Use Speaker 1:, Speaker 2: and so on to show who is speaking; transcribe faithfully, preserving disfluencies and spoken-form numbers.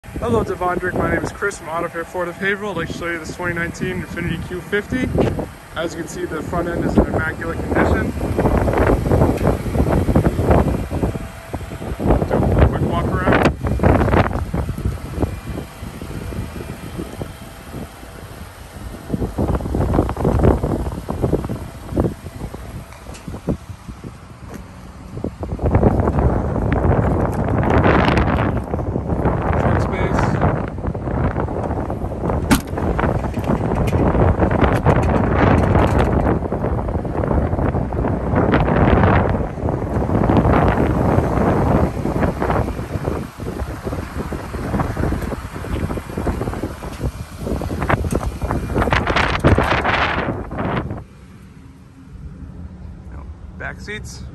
Speaker 1: Hello Devondric, my name is Chris from Auto Repair Ford of Haverhill. I'd like to show you this twenty nineteen Infiniti Q fifty. As you can see, the front end is in immaculate condition. Do a quick walk around. Back seats.